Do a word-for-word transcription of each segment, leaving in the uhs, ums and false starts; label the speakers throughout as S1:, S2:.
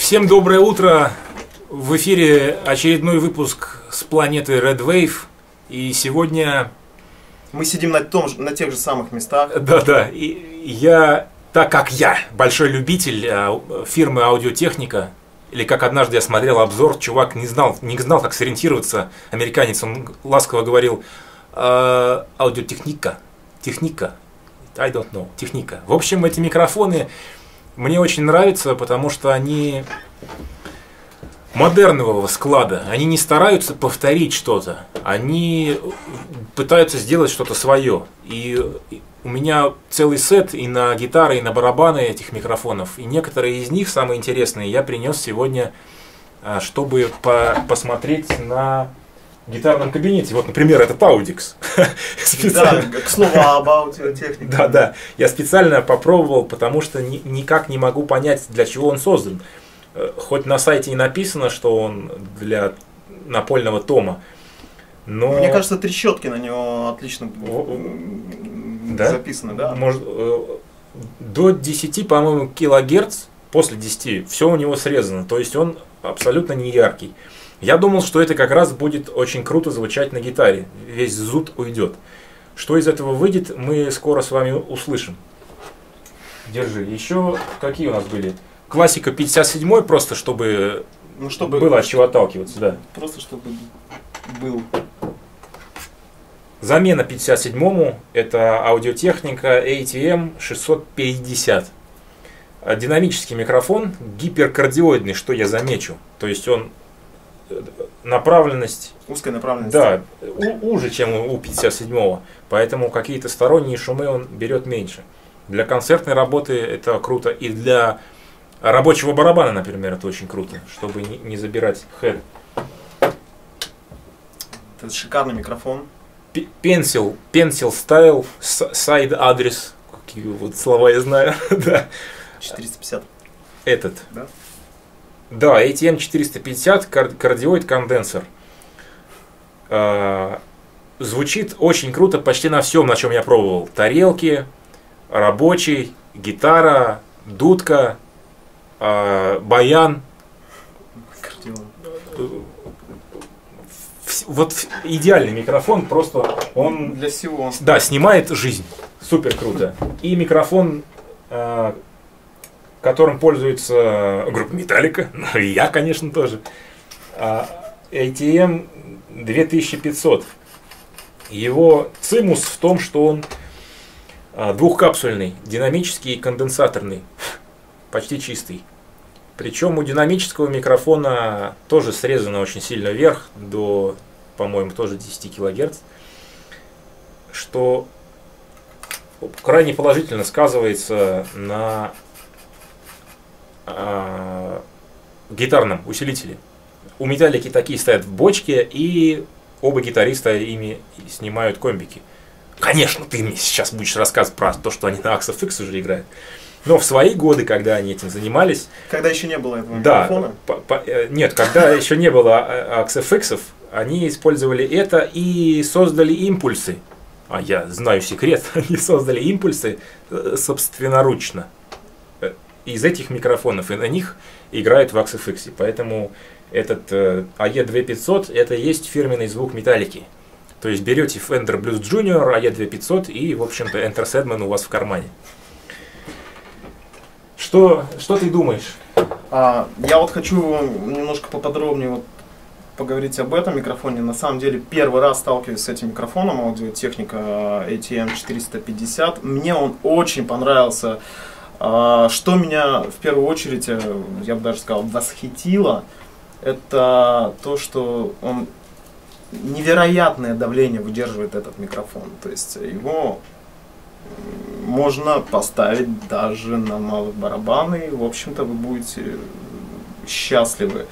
S1: Всем доброе утро! В эфире очередной выпуск с планеты Red Wave. И сегодня...
S2: Мы сидим на, том, на тех же самых местах.
S1: Да-да. И я, так как я большой любитель фирмы Аудиотехника, или как однажды я смотрел обзор, чувак не знал, не знал, как сориентироваться, американец, он ласково говорил Аудиотехника, техника, I don't know, техника. В общем, эти микрофоны мне очень нравятся, потому что они модернового склада. Они не стараются повторить что-то, они пытаются сделать что-то свое. И у меня целый сет и на гитары, и на барабаны этих микрофонов. И некоторые из них, самые интересные, я принес сегодня, чтобы по посмотреть на гитарном кабинете. Вот, например, этот Audix.
S2: Да, к слову об аудиотехнике.
S1: Да, да. Я специально попробовал, потому что ни, никак не могу понять, для чего он создан. Хоть на сайте и написано, что он для напольного тома. Но...
S2: Мне кажется, трещотки на него отлично
S1: да?
S2: записаны. Да?
S1: Может, до десяти, по-моему, килогерц, после десяти, все у него срезано. То есть он абсолютно не яркий. Я думал, что это как раз будет очень круто звучать на гитаре. Весь зуд уйдет. Что из этого выйдет, мы скоро с вами услышим. Держи. Еще какие у нас были? Классика пятьдесят седьмой, просто чтобы,
S2: ну, чтобы
S1: было от чего отталкиваться. Да.
S2: Просто чтобы был.
S1: Замена пятьдесят седьмому это Аудиотехника эй ти эм шестьсот пятьдесят. Динамический микрофон, гиперкардиоидный, что я замечу. То есть он направленность...
S2: Узкая направленность.
S1: Да, уже, чем у пятьдесят седьмого. Поэтому какие-то сторонние шумы он берет меньше. Для концертной работы это круто. И для рабочего барабана, например, это очень круто. Чтобы не, не забирать хэд.
S2: Это шикарный микрофон.
S1: Pencil, Pencil Style, Side Address. Какие вот слова я знаю. Да.
S2: четыреста пятьдесят.
S1: Этот.
S2: Да?
S1: Да, эй ти эм четыреста пятьдесят, кардиоид конденсер. Э, звучит очень круто почти на всем, на чем я пробовал. Тарелки, рабочий, гитара, дудка, э, баян. Вот идеальный микрофон, просто он
S2: для всего.
S1: Да, снимает жизнь. Супер круто. И микрофон, э, которым пользуется группа Metallica, ну и я, конечно, тоже. эй ти эм две тысячи пятьсот. Его цимус в том, что он двухкапсульный, динамический и конденсаторный, почти чистый. Причем у динамического микрофона тоже срезано очень сильно вверх, до, по-моему, тоже десяти килогерц, что крайне положительно сказывается на э, гитарном усилителе. У Металлики такие стоят в бочке, и оба гитариста ими снимают комбики. Конечно, ты мне сейчас будешь рассказывать про то, что они на Axe эф икс уже играют. Но в свои годы, когда они этим занимались...
S2: Когда еще не было этого
S1: да,
S2: микрофона?
S1: По, по, нет, когда еще не было Axe эф икс, они использовали это и создали импульсы. А я знаю секрет, они создали импульсы собственноручно из этих микрофонов, и на них играют в Axe эф икс. Поэтому этот эй и две тысячи пятьсот это и есть фирменный звук Металлики. То есть берете Fender Blues Junior, эй и две тысячи пятьсот и, в общем-то, Enter Sandman у вас в кармане. Что, что ты думаешь?
S2: А, я вот хочу немножко поподробнее вот поговорить об этом микрофоне. На самом деле, первый раз сталкиваюсь с этим микрофоном Аудиотехника эй ти эм четыреста пятьдесят. Мне он очень понравился. А, что меня в первую очередь, я бы даже сказал, восхитило, это то, что он невероятное давление выдерживает этот микрофон. То есть его можно поставить даже на малые барабаны, и, в общем-то, вы будете счастливы.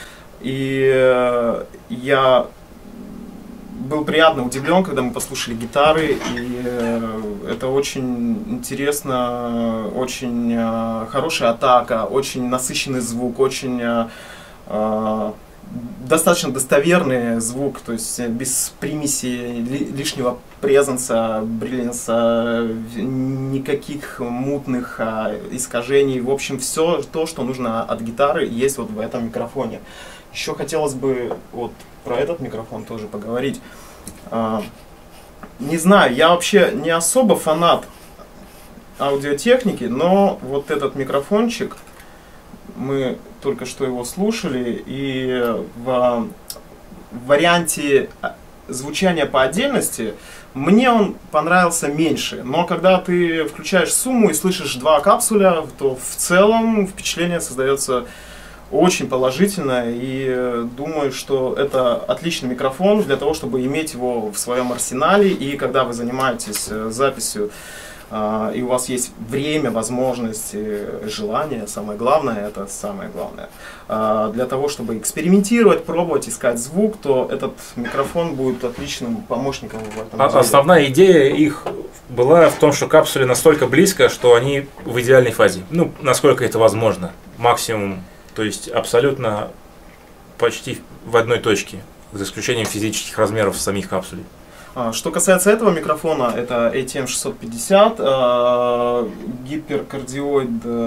S2: И я был приятно удивлен, когда мы послушали гитары, и это очень интересно, очень хорошая атака, очень насыщенный звук, очень достаточно достоверный звук, то есть без примеси лишнего презенса, бриллианса, никаких мутных а, искажений. В общем, все то, что нужно от гитары, есть вот в этом микрофоне. Еще хотелось бы вот про этот микрофон тоже поговорить. А, не знаю, я вообще не особо фанат аудиотехники, но вот этот микрофончик, мы только что его слушали, и в, в варианте звучания по отдельности мне он понравился меньше. Но когда ты включаешь сумму и слышишь два капсуля, то в целом впечатление создается очень положительное. И думаю, что это отличный микрофон для того, чтобы иметь его в своем арсенале. И когда вы занимаетесь записью, и у вас есть время, возможность, желание, самое главное, это самое главное, для того, чтобы экспериментировать, пробовать, искать звук, то этот микрофон будет отличным помощником в этом деле.
S1: Основная идея их была в том, что капсули настолько близко, что они в идеальной фазе. Ну, насколько это возможно. Максимум, то есть абсолютно почти в одной точке, за исключением физических размеров самих капсулей.
S2: Что касается этого микрофона, это эй ти эм шестьсот пятьдесят, гиперкардиоид,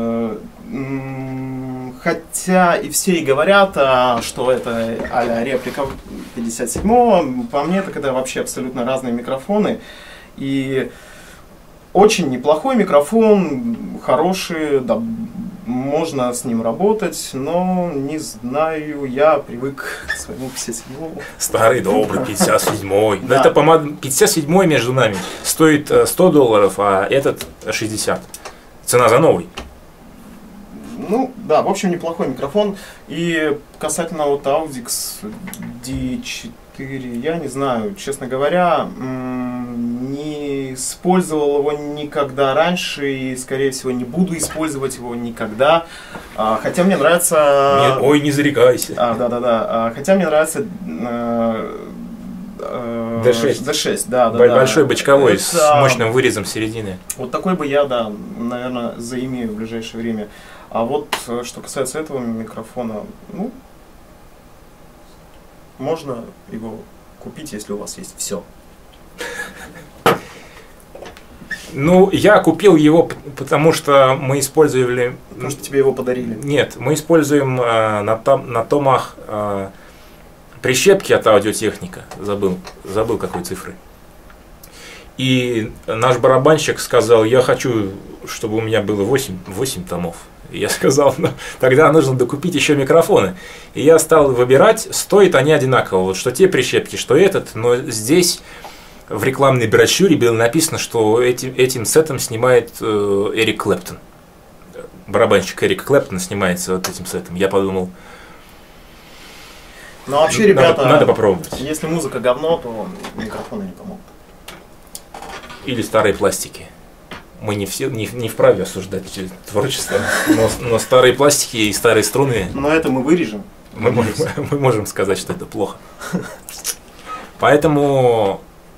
S2: хотя и все и говорят, что это а-ля реплика пятьдесят седьмого, по мне так это вообще абсолютно разные микрофоны. И очень неплохой микрофон, хороший, да, можно с ним работать, но не знаю, я привык к своему пятьдесят седьмому.
S1: Старый добрый пятьдесят седьмой.
S2: Да.
S1: Это помада пятьдесят седьмой между нами стоит сто долларов, а этот шестьдесят. Цена за новый.
S2: Ну, да, в общем, неплохой микрофон. И касательно вот Audix ди четыре, я не знаю, честно говоря, не использовал его никогда раньше и, скорее всего, не буду использовать его никогда. Хотя мне нравится...
S1: Не, ой, не зарекайся.
S2: А, да-да-да. Хотя мне нравится...
S1: ди шесть.
S2: ди шесть, да, да,
S1: Большой
S2: да.
S1: бочковой
S2: Это...
S1: с мощным вырезом середины.
S2: Вот такой бы я, да, наверное, заимею в ближайшее время. А вот что касается этого микрофона, ну, можно его купить, если у вас есть все.
S1: Ну, я купил его, потому что мы использовали...
S2: Потому что тебе его подарили.
S1: Нет, мы используем э, на, том, на томах э, прищепки от Аудиотехника. Забыл, забыл какой цифры. И наш барабанщик сказал, я хочу, чтобы у меня было восемь, восемь томов. И я сказал, ну, тогда нужно докупить еще микрофоны. И я стал выбирать, стоят они одинаково. Вот что те прищепки, что этот. Но здесь в рекламной брошюре было написано, что этим, этим сетом снимает э, Эрик Клэптон. Барабанщик Эрик Клэптон снимается вот этим сетом. Я подумал,
S2: ну, вообще, ребята,
S1: надо, надо попробовать.
S2: Если музыка говно, то микрофоны не помогут.
S1: Или старые пластики. Мы не, все, не, не вправе осуждать творчество, но, но старые пластики и старые струны...
S2: Но это мы вырежем.
S1: Мы можем, мы можем сказать, что это плохо. Поэтому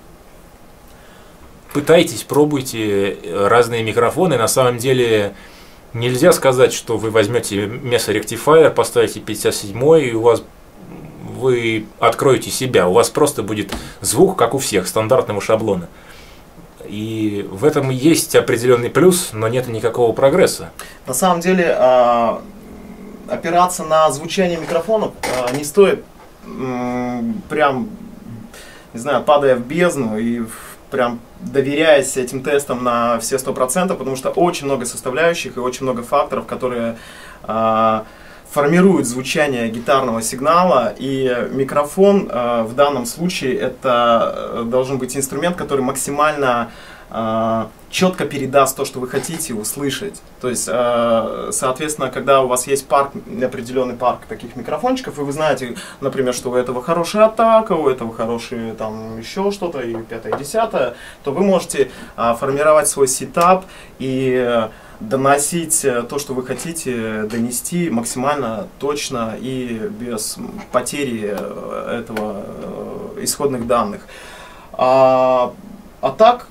S1: пытайтесь, пробуйте разные микрофоны. На самом деле нельзя сказать, что вы возьмете Mesa Rectifier, поставите пятьдесят седьмой, и у вас вы откроете себя. У вас просто будет звук, как у всех, стандартного шаблона. И в этом есть определенный плюс, но нет никакого прогресса.
S2: На самом деле, опираться на звучание микрофонов не стоит, прям, не знаю, падая в бездну и прям доверяясь этим тестам на все сто процентов, потому что очень много составляющих и очень много факторов, которые формируют звучание гитарного сигнала, и микрофон э, в данном случае это должен быть инструмент, который максимально э, четко передаст то, что вы хотите услышать. То есть, э, соответственно, когда у вас есть парк, определенный парк таких микрофончиков, и вы знаете, например, что у этого хорошая атака, у этого хорошие там еще что-то, и пятое, и десятое, то вы можете э, формировать свой сетап и э, доносить то, что вы хотите донести максимально точно и без потери этого исходных данных. А, а так,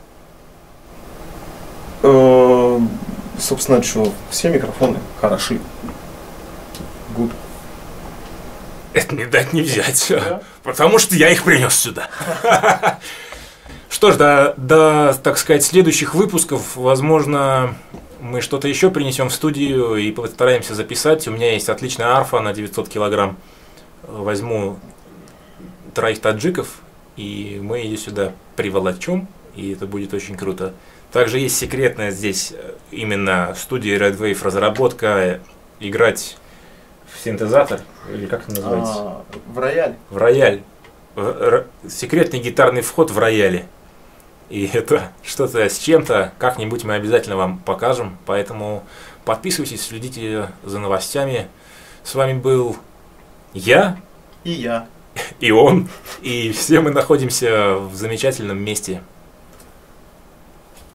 S2: э, собственно, что, все микрофоны хороши. Good.
S1: Это не дать, не взять.
S2: Да?
S1: Потому что я их принес сюда. Что ж, до, до, так сказать, следующих выпусков, возможно, мы что-то еще принесем в студию и постараемся записать. У меня есть отличная арфа на девятьсот килограмм. Возьму троих таджиков, и мы ее сюда приволочем, и это будет очень круто. Также есть секретная здесь именно студия Red Wave разработка, играть в синтезатор, или как это называется?
S2: А, в рояль.
S1: В рояль. В, секретный гитарный вход в рояле. И это что-то с чем-то, как-нибудь мы обязательно вам покажем. Поэтому подписывайтесь, следите за новостями. С вами был я.
S2: И я.
S1: И он. И все мы находимся в замечательном месте.